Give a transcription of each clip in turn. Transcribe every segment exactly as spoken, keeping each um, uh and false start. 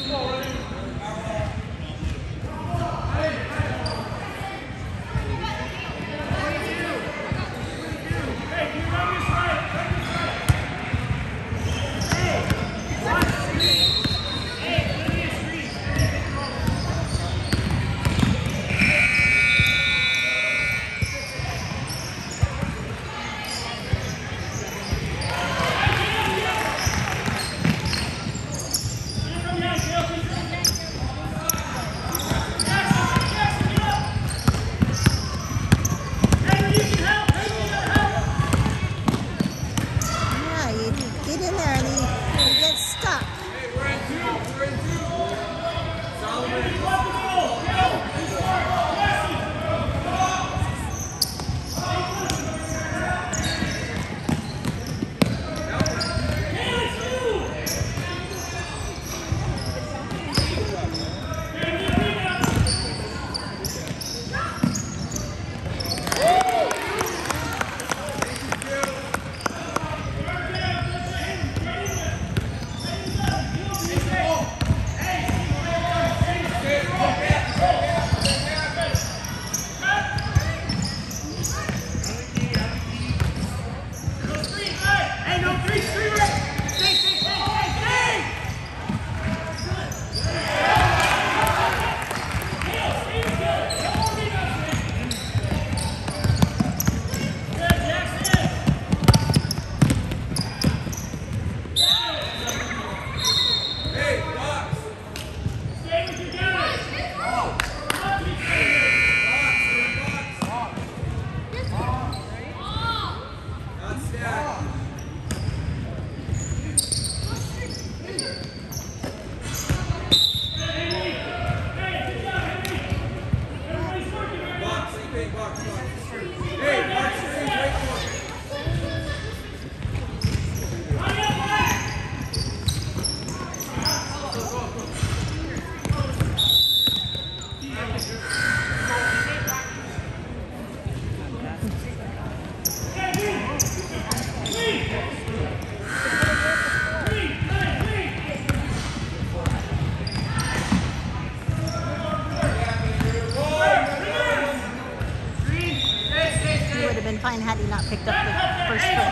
Been fine had he not picked up the first foot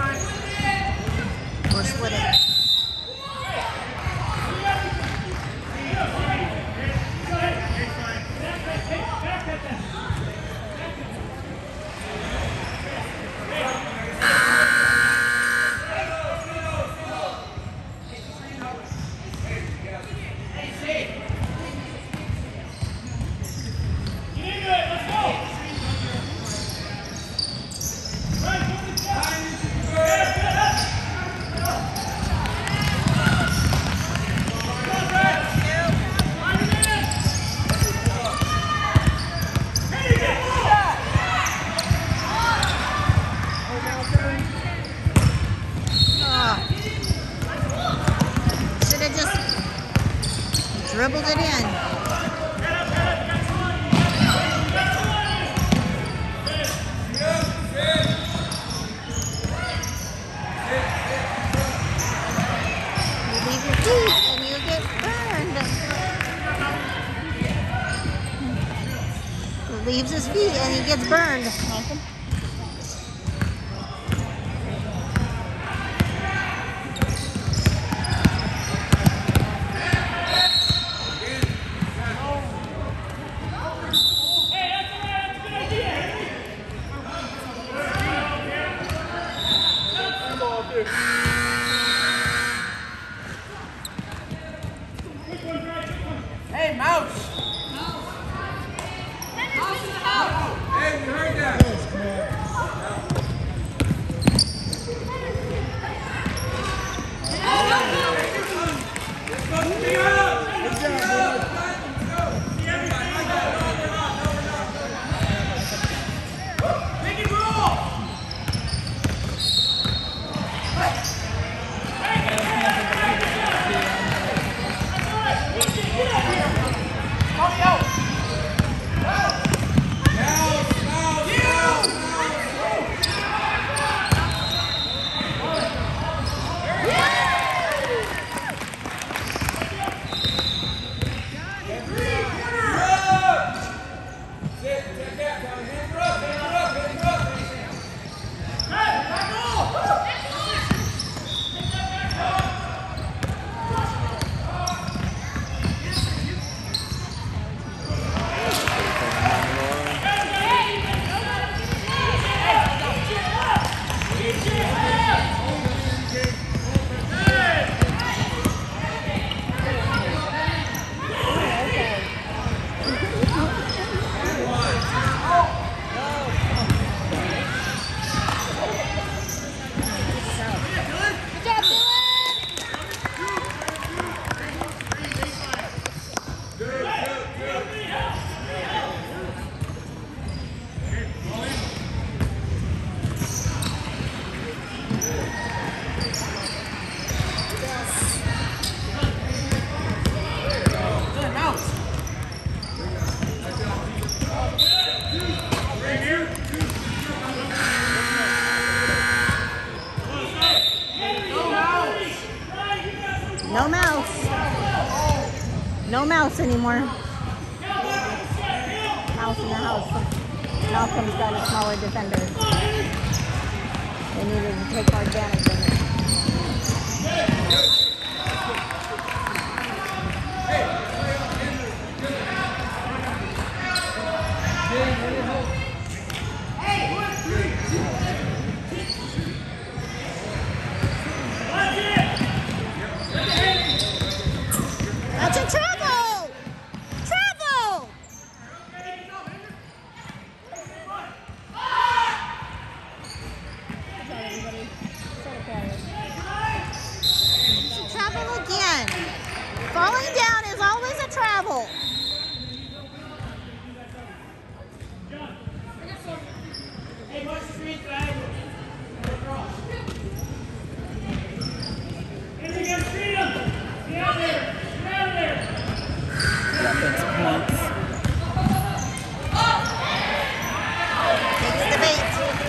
or split it. Dribbled it in. You leave your feet and you get burned. He leaves his feet and he gets burned. Hey, mouse! Mouse in the house! Hey, we heard that! No mouse. No mouse anymore. Mouse in the house. Malcolm's got a smaller defender. They needed to take more advantage of it. That's a travel! Travel! It's a travel again. Falling down is always a travel. Hey, watch the street flag. Hey, we got freedom. Get out there. Get out there. Points. Takes the bait.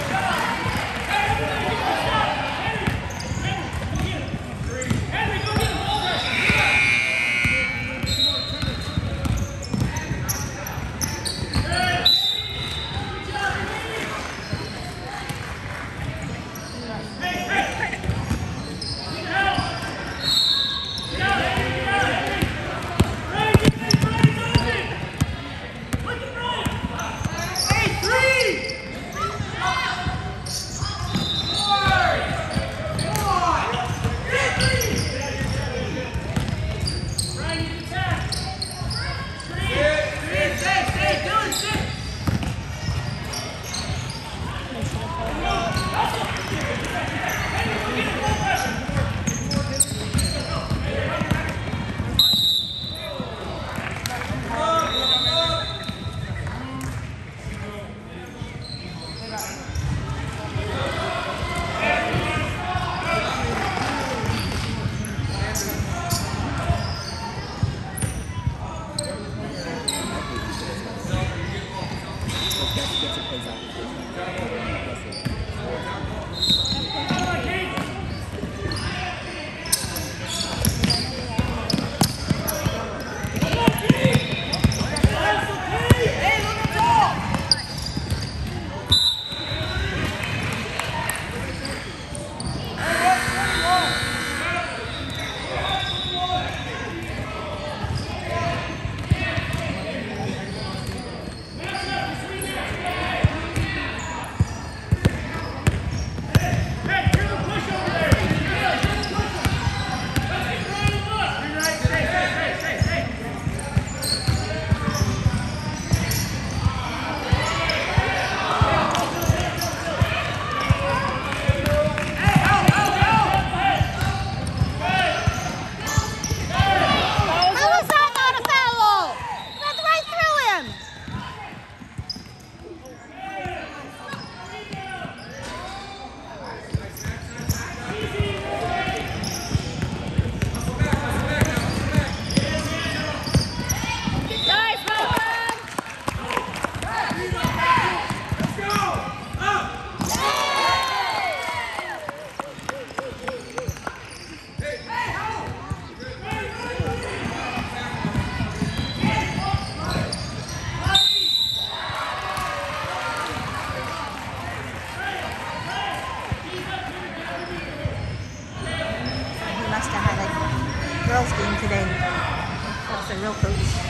Girls game today. That's a real coach.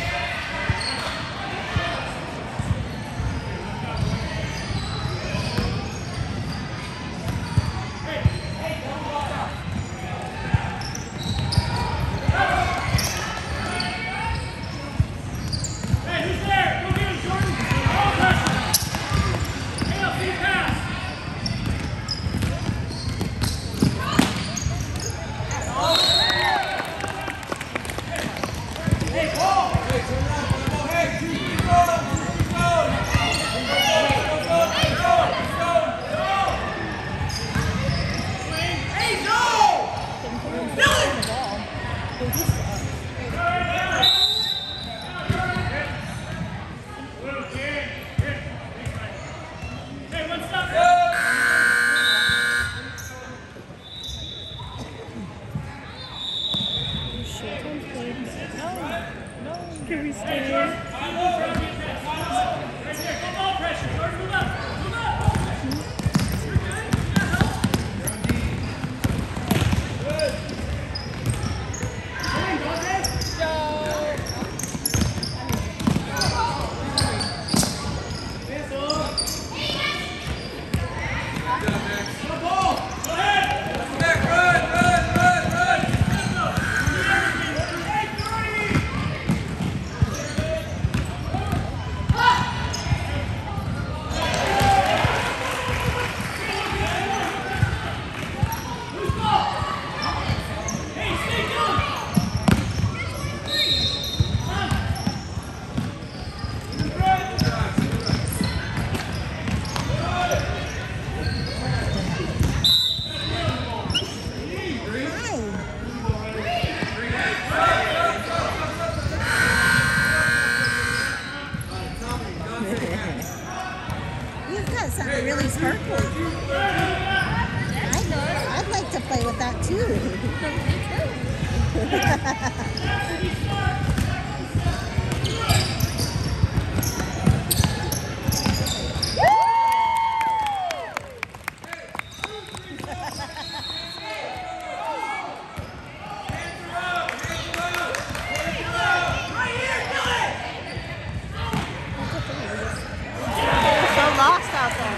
Can we stay here? You've got something really sparkly. I'd, I'd like to play with that too. Lost out there.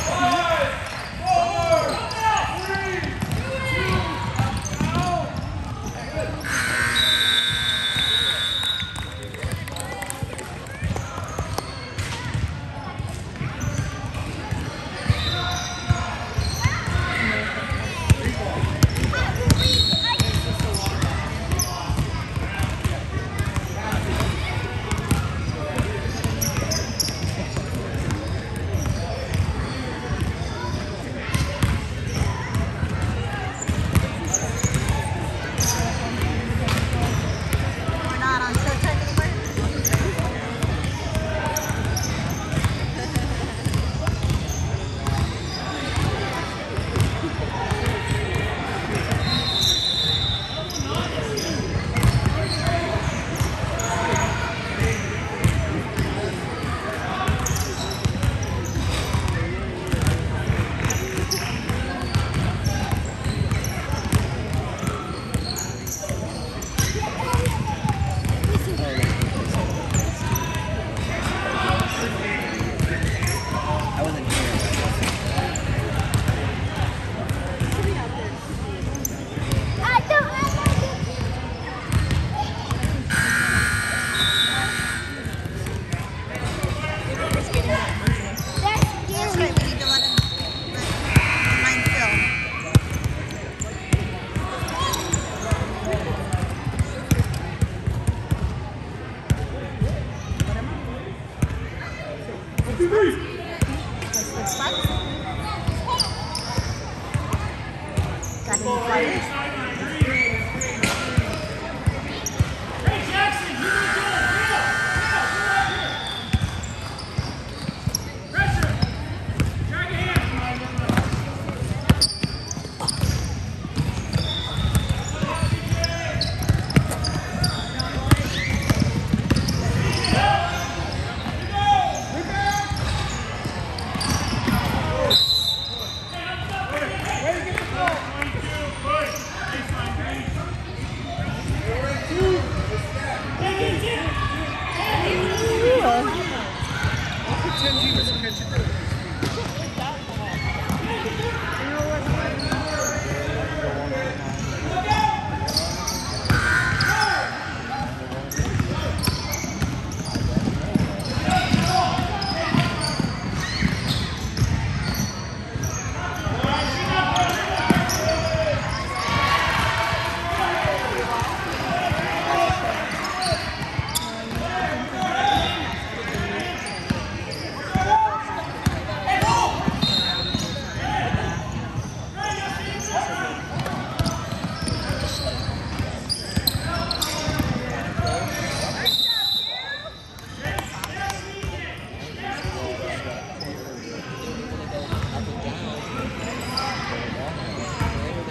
Got any flyers?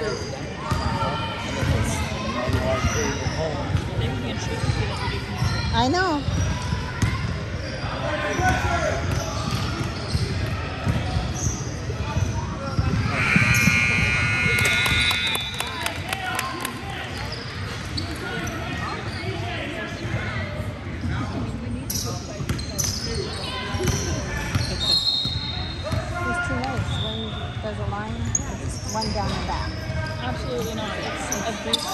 Maybe we can shoot the I know. There's two ways. One does a line, it's one down the back. Absolutely not. It's a boost.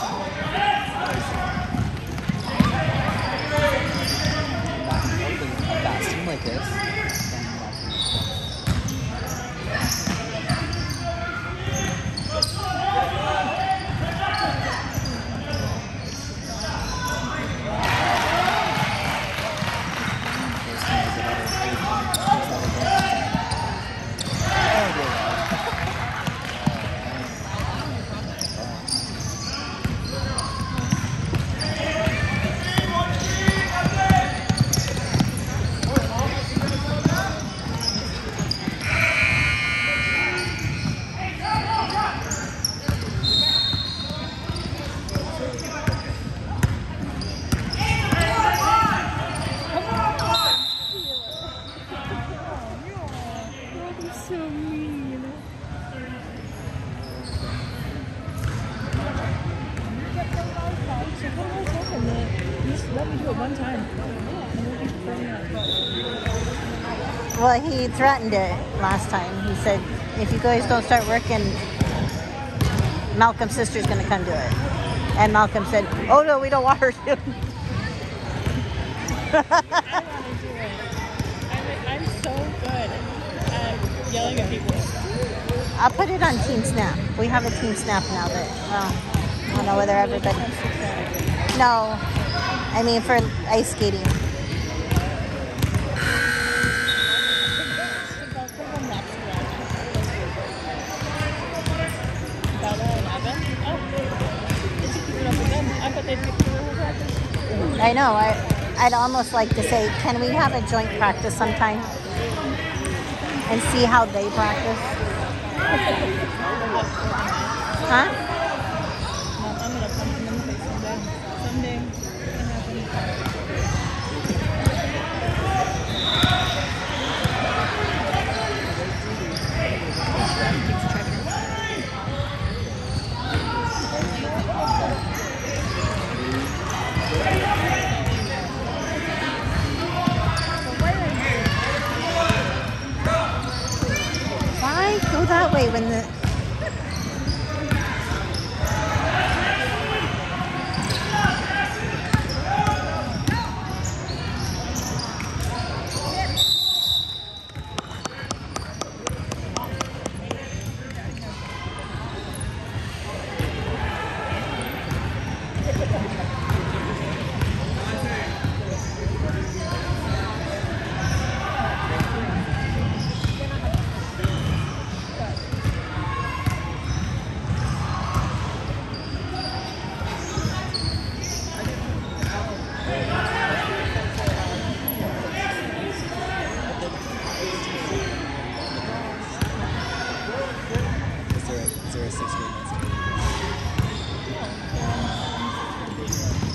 A fast team like this. So mean. You just let me do it one time. Well, he threatened it last time. He said, if you guys don't start working, Malcolm's sister's going to come do it. And Malcolm said, oh no, we don't want her to. I want to do it. I'm, I'm so good at yelling at people. I'll put it on Team Snap. We have a Team Snap now that, well, I don't know whether everybody... No, I mean for ice skating. I know. I, I'd almost like to say, can we have a joint practice sometime and see how they practice? Huh? I'm gonna punch him in the face someday. Someday it's gonna Why go that way when the... Is there a six-game?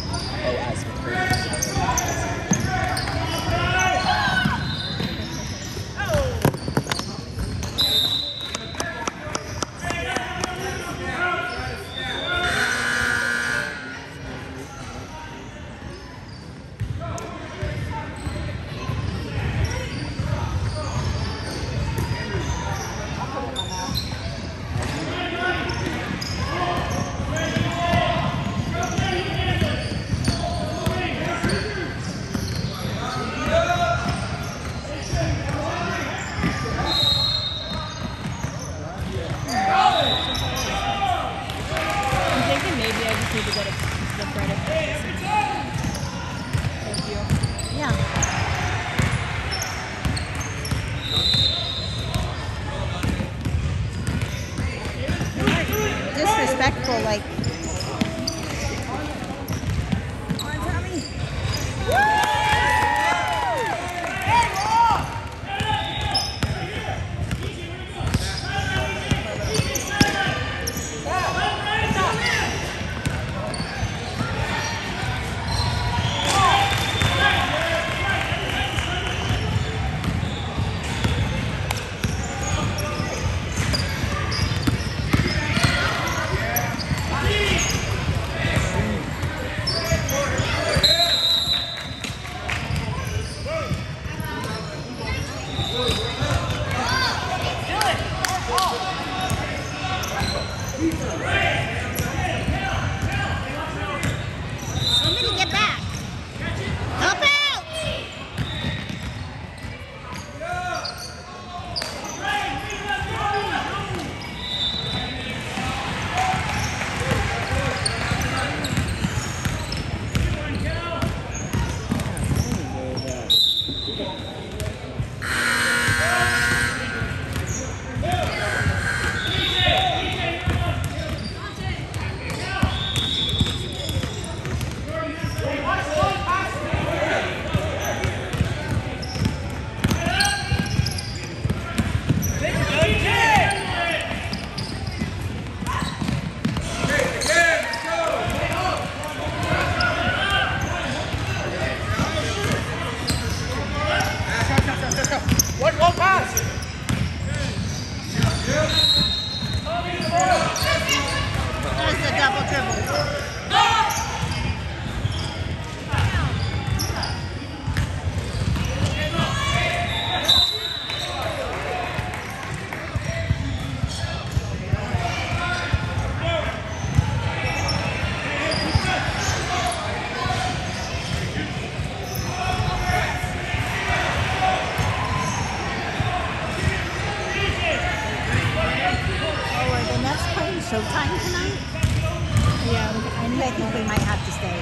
stay.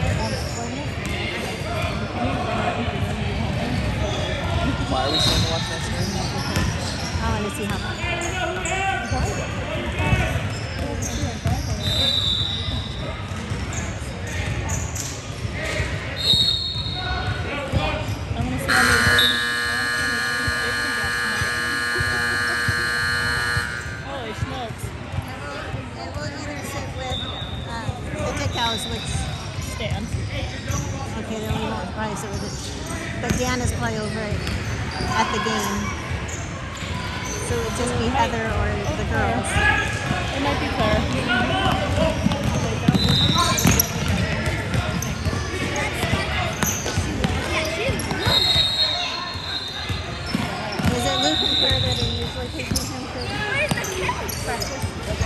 Why are we staying to watch next game? I want to see how much. I'm gonna see how many. Holy smokes! And we'll either sit with uh, the dick house, which Stand. okay, then we won't probably sit with it. But Dan is probably over at, at the game, so it would just be Heather or the girls. It might be Claire. Is it Luke and Claire that are usually taking him to practice?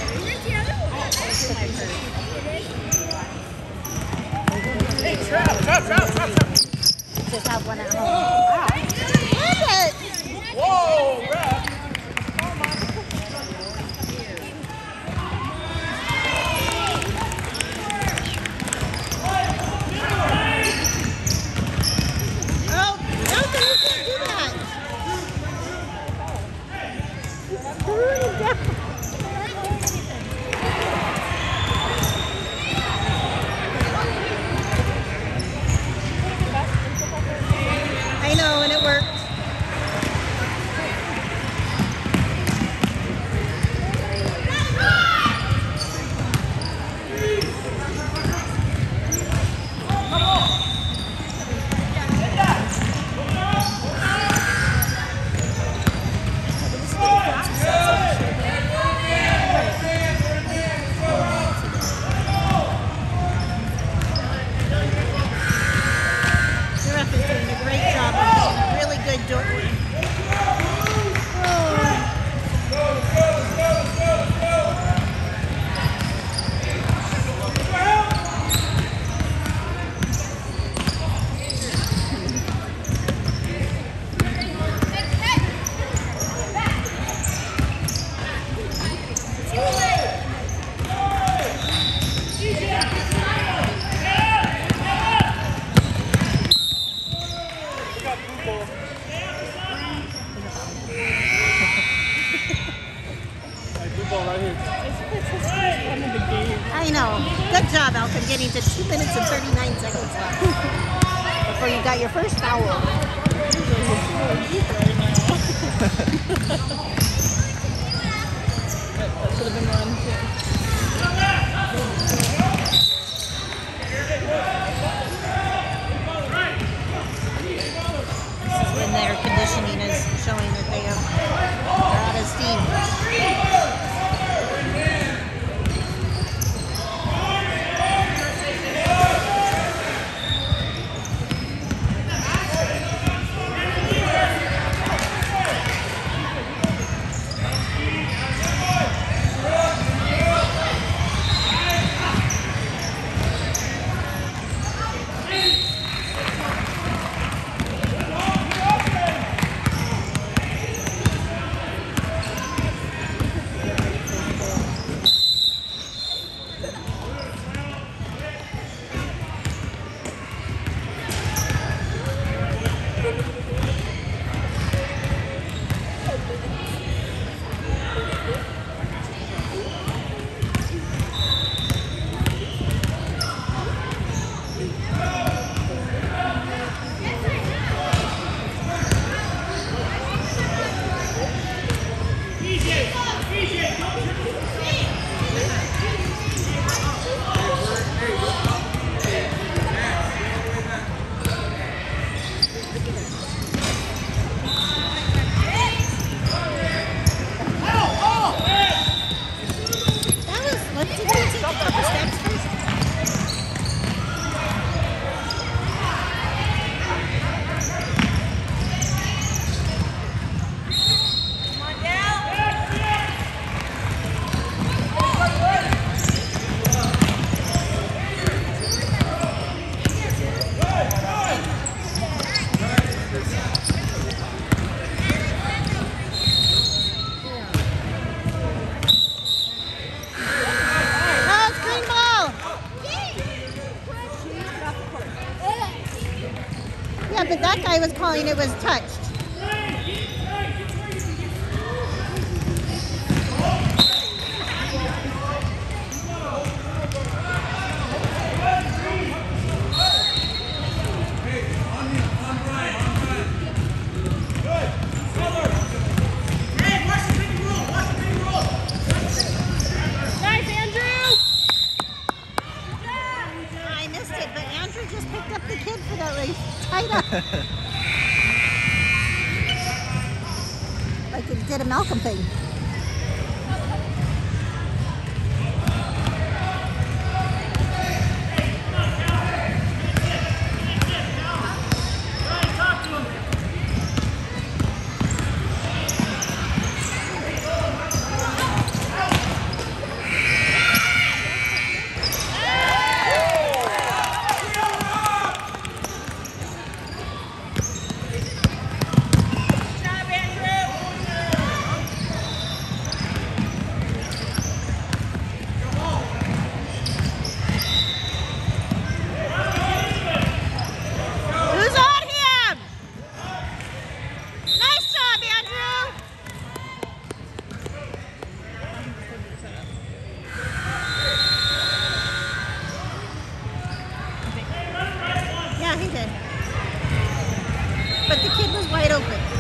Hey, trap, trap, trap, trap, trap. Just have one at home. Wow. Love it! Whoa, rap. Oh, no, you can't do that. Threw it down. I know, and it worked. The ref is doing a great job of being a really good doorway. I know. Good job, Elton, getting to two minutes and thirty-nine seconds left before you got your first foul. That should have been one. This is when their conditioning is showing that they have, they're out of steam. but that guy was calling it was touched. Nice, Andrew! I missed it, but Andrew just picked up the kid for that race. Tied up. Like it did a Malcolm thing. Who's on him? Nice job, Andrew. Yeah, he did. But the kid was wide open.